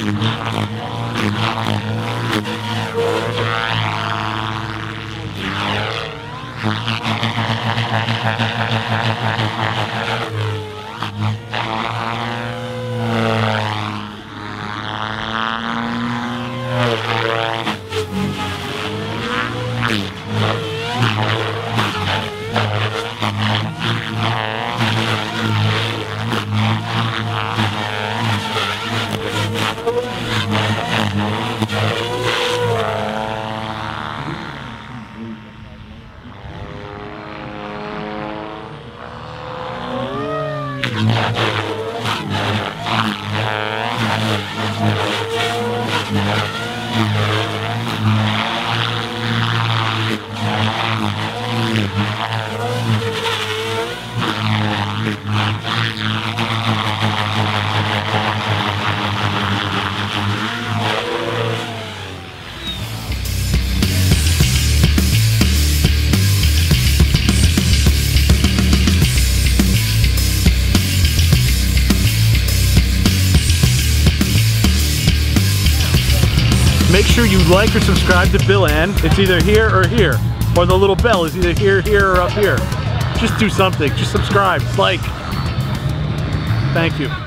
Make sure you like or subscribe to Bill Ann. It's either here or here. Or the little bell is either here, here, or up here. Just do something. Just subscribe. Like. Thank you.